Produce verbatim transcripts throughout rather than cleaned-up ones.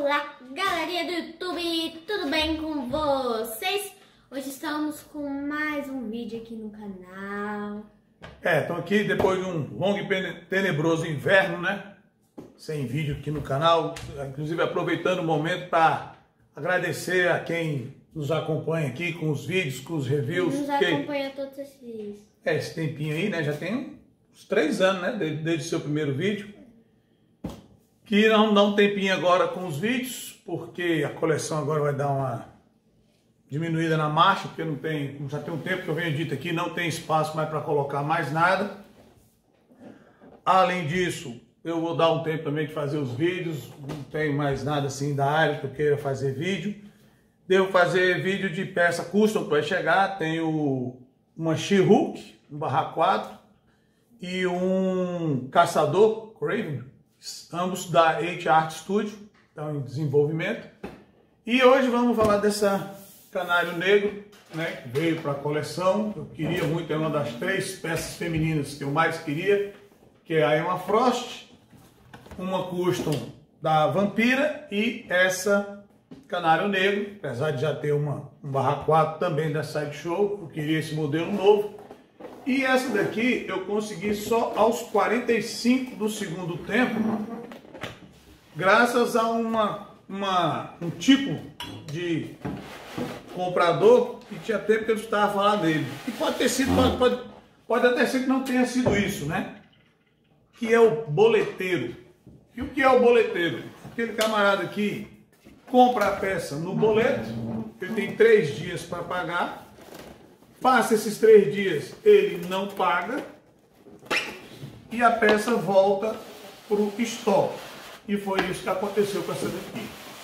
Olá, galerinha do YouTube, tudo bem com vocês? Hoje estamos com mais um vídeo aqui no canal. É, estão aqui depois de um longo e tenebroso inverno, né? Sem vídeo aqui no canal, inclusive aproveitando o momento para agradecer a quem nos acompanha aqui com os vídeos, com os reviews. Nos que... acompanha todos esses... É, esse tempinho aí, né? Já tem uns três anos, né? Desde, desde o seu primeiro vídeo. Que não dá um tempinho agora com os vídeos, porque a coleção agora vai dar uma diminuída na marcha, porque não tem, já tem um tempo que eu venho dito aqui, não tem espaço mais para colocar mais nada. Além disso, eu vou dar um tempo também de fazer os vídeos, não tem mais nada assim da área que eu queira fazer vídeo. Devo fazer vídeo de peça custom que vai chegar, tenho uma She-Hulk, um barra quatro, e um caçador, Craven, ambos da H-Art Studio, estão em desenvolvimento. E hoje vamos falar dessa canário negro, né, que veio para a coleção. Eu queria muito, é uma das três peças femininas que eu mais queria, que é a Emma Frost, uma custom da Vampira e essa canário negro, apesar de já ter uma um barra quatro também da Sideshow, eu queria esse modelo novo. E essa daqui eu consegui só aos quarenta e cinco do segundo tempo, graças a uma, uma, um tipo de comprador que tinha tempo que eu estava falando dele. E pode ter sido, pode, pode, pode até ser que não tenha sido isso, né? Que é o boleteiro. E o que é o boleteiro? Aquele camarada que compra a peça no boleto, ele tem três dias para pagar. Passa esses três dias, ele não paga e a peça volta para o estoque. E foi isso que aconteceu com essa daqui.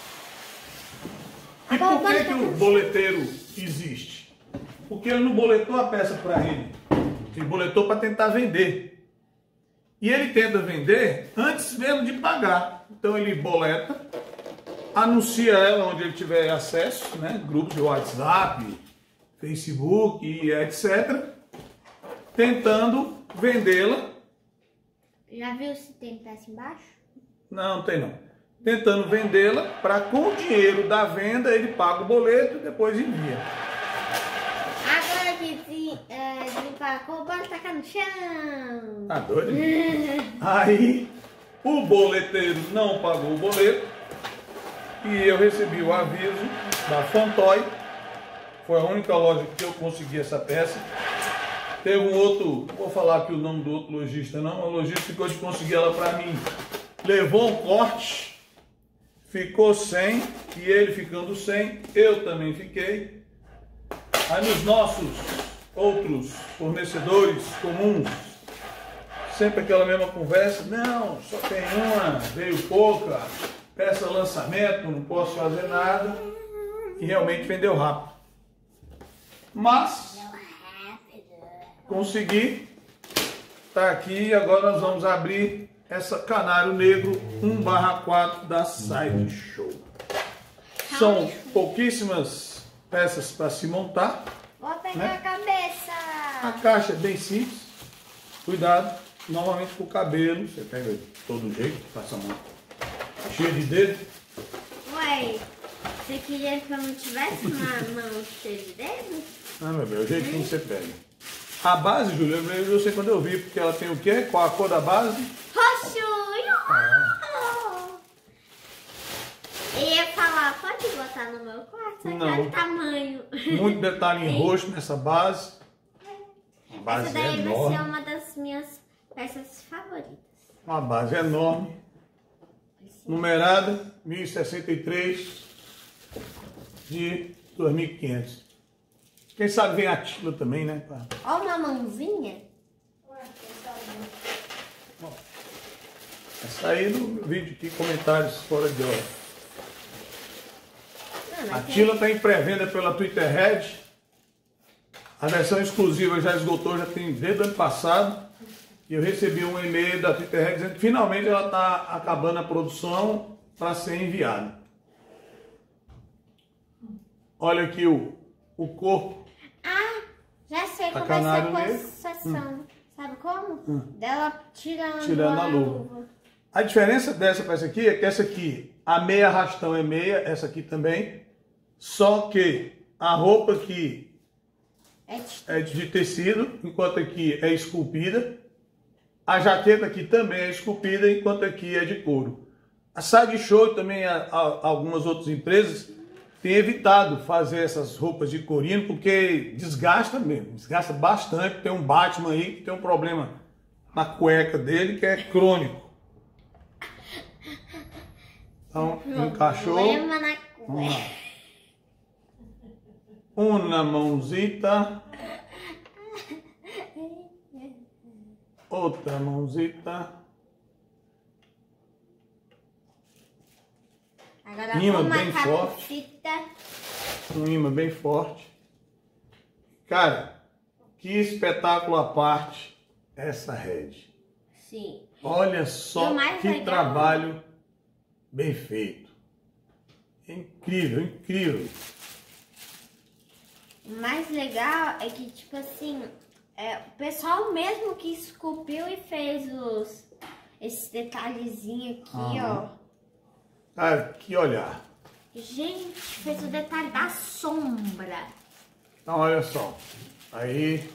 E por que, que o boleteiro existe? Porque ele não boletou a peça para ele. Ele boletou para tentar vender. E ele tenta vender antes mesmo de pagar. Então ele boleta, anuncia ela onde ele tiver acesso, né? Grupos de WhatsApp, Facebook e etcétera, tentando vendê-la. Já viu se tem peça embaixo? Não, tem não. Tentando vendê-la para com o dinheiro da venda ele paga o boleto e depois envia. Agora que de, é, de empacou, bora tacar no chão. Tá doido? Aí o boleteiro não pagou o boleto e eu recebi o aviso da Fantoy. Foi a única loja que eu consegui essa peça. Teve um outro, não vou falar aqui o nome do outro lojista não, o lojista ficou de conseguir ela para mim. Levou um corte, ficou sem, e ele ficando sem, eu também fiquei. Aí nos nossos outros fornecedores comuns, sempre aquela mesma conversa, não, só tem uma, veio pouca, peça lançamento, não posso fazer nada. E realmente vendeu rápido. Mas consegui, tá aqui, agora nós vamos abrir essa canário negro um barra quatro da Sideshow. São pouquíssimas peças para se montar. Vou pegar, né, a cabeça. A caixa é bem simples. Cuidado, normalmente com o cabelo, você pega de todo jeito, passa a mão cheia de dedo. Ué, você queria que eu não tivesse uma mão cheia de dedos? Ah, meu bem, é o jeito que você pega. A base, Júlia, eu sei quando eu vi, porque ela tem o quê? Qual a cor da base? Roxo! Ah. Eu ia falar, pode botar no meu quarto? Não. É tamanho. Muito detalhe em roxo nessa base. A base Essa daí é vai enorme. ser uma das minhas peças favoritas. Uma base enorme. Numerada mil e sessenta e três de dois mil e quinhentos. Quem sabe vem a Tila também, né? Ó uma mãozinha. Bom, essa aí no vídeo aqui, comentários fora de hora. Não, a Tila está em pré-venda pela Twitter Red. A versão exclusiva já esgotou, já tem desde o ano passado. E eu recebi um e-mail da Twitter Red dizendo que finalmente ela está acabando a produção para ser enviada. Olha aqui o, o corpo. Ah, já sei como vai ser a posição. Hum. Sabe como? Hum. Dela tirando, tirando a luva. luva. A diferença dessa para essa aqui é que essa aqui, a meia arrastão é meia, essa aqui também. Só que a roupa aqui é de tecido, enquanto aqui é esculpida. A jaqueta aqui também é esculpida, enquanto aqui é de couro. A Sideshow e também a, a, algumas outras empresas têm evitado fazer essas roupas de corino porque desgasta mesmo, desgasta bastante. Tem um Batman aí que tem um problema na cueca dele que é crônico. Então, encaixou. Vamos lá. Uma mãozita. Outra mãozita. Agora imã uma bem capucita. forte. Um imã bem forte. Cara, que espetáculo à parte essa rede. Sim. Olha só que legal... trabalho bem feito. Incrível, incrível. O mais legal é que, tipo assim, é, o pessoal mesmo que esculpiu e fez os, esses detalhezinhos aqui, uhum. ó. Cara, que olhar. Gente, fez o detalhe da sombra. Então, olha só. Aí.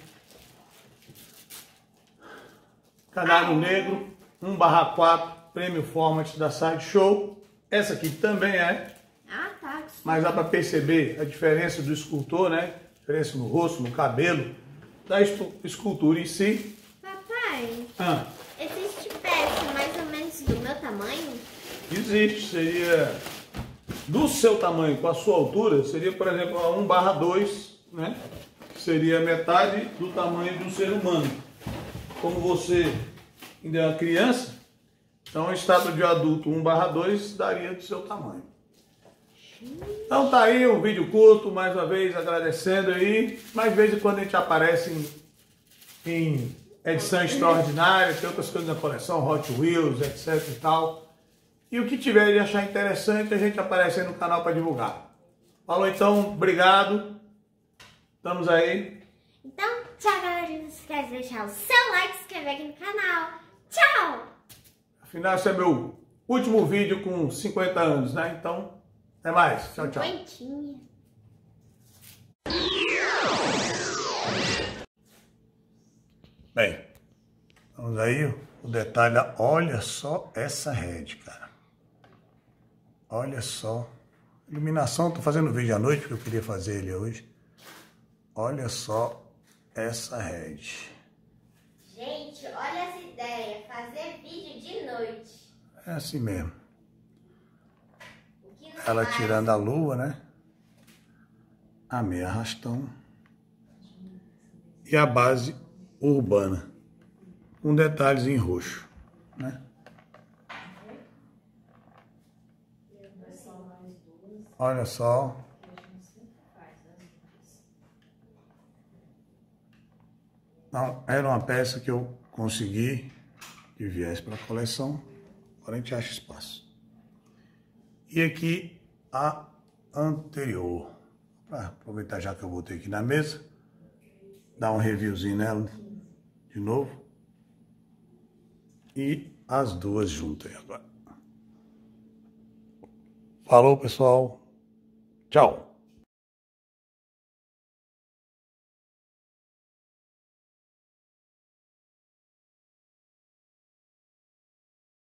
Canário negro, um barra quatro, Premium Format da Sideshow. Essa aqui também é. Ah, tá. Mas dá para perceber a diferença do escultor, né? A diferença no rosto, no cabelo, da escultura em si. Papai, ah. existe peça mais ou menos do meu tamanho? Existe, seria do seu tamanho, com a sua altura, seria, por exemplo, a um barra dois, né? Seria metade do tamanho de um ser humano. Como você ainda é uma criança, então a estátua de adulto um barra dois daria do seu tamanho. Então tá aí um vídeo curto, mais uma vez agradecendo aí. Mais vezes quando a gente aparece em, em edição extraordinária, tem outras coisas na coleção, Hot Wheels, etc e tal. E o que tiver de achar interessante, a gente aparece aí no canal para divulgar. Falou então, obrigado. Estamos aí. Então, tchau galera, não esquece de deixar o seu like, se inscrever aqui no canal. Tchau! Afinal, esse é meu último vídeo com cinquenta anos, né? Então, até mais. Tchau, tchau. Cinquentinha. Bem, vamos aí, o detalhe. Olha só essa rede, cara. Olha só. Iluminação, tô fazendo vídeo à noite, porque eu queria fazer ele hoje. Olha só essa rede. Gente, olha essa ideia, fazer vídeo de noite. É assim mesmo. Ela tirando a lua, né? A meia arrastão. E a base urbana. Com detalhes em roxo, né? Olha só. Não, era uma peça que eu consegui que viesse para a coleção. Agora a gente acha espaço. E aqui a anterior. Para aproveitar já que eu botei aqui na mesa, dar um reviewzinho nela de novo. E as duas juntas agora. Falou, pessoal. Tchau.